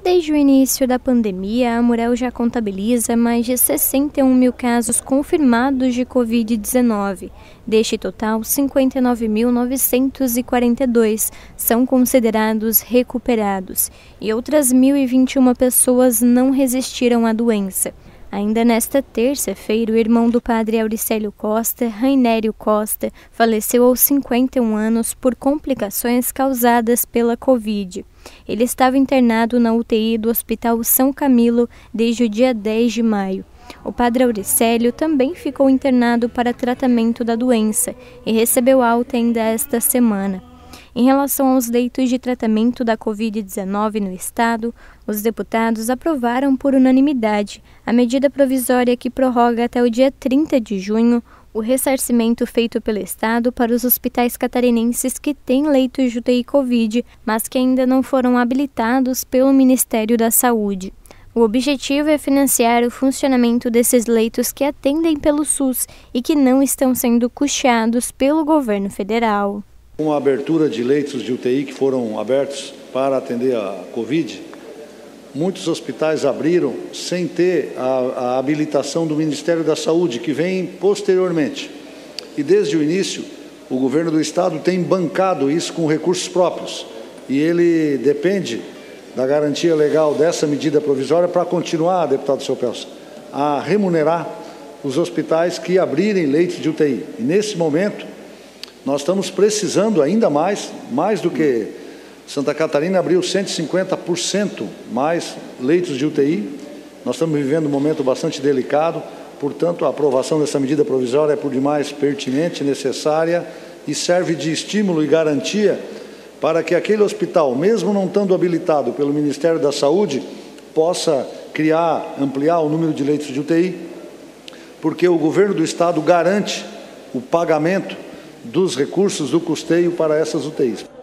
Desde o início da pandemia, a Amurel já contabiliza mais de 61 mil casos confirmados de Covid-19. Deste total, 59.942 são considerados recuperados e outras 1.021 pessoas não resistiram à doença. Ainda nesta terça-feira, o irmão do padre Auricélio Costa, Rainério Costa, faleceu aos 51 anos por complicações causadas pela Covid. Ele estava internado na UTI do Hospital São Camilo desde o dia 10 de maio. O padre Auricélio também ficou internado para tratamento da doença e recebeu alta ainda esta semana. Em relação aos leitos de tratamento da Covid-19 no estado, os deputados aprovaram por unanimidade a medida provisória que prorroga até o dia 30 de junho o ressarcimento feito pelo estado para os hospitais catarinenses que têm leitos de UTI Covid, mas que ainda não foram habilitados pelo Ministério da Saúde. O objetivo é financiar o funcionamento desses leitos que atendem pelo SUS e que não estão sendo custeados pelo governo federal. Com a abertura de leitos de UTI que foram abertos para atender a Covid, muitos hospitais abriram sem ter a habilitação do Ministério da Saúde, que vem posteriormente. E desde o início, o governo do estado tem bancado isso com recursos próprios. E ele depende da garantia legal dessa medida provisória para continuar, deputado Celpelso, a remunerar os hospitais que abrirem leitos de UTI. E nesse momento, nós estamos precisando ainda mais do que Santa Catarina abriu 150% mais leitos de UTI. Nós estamos vivendo um momento bastante delicado, portanto, a aprovação dessa medida provisória é por demais pertinente, necessária e serve de estímulo e garantia para que aquele hospital, mesmo não estando habilitado pelo Ministério da Saúde, possa ampliar o número de leitos de UTI, porque o governo do estado garante o pagamento dos recursos do custeio para essas UTIs.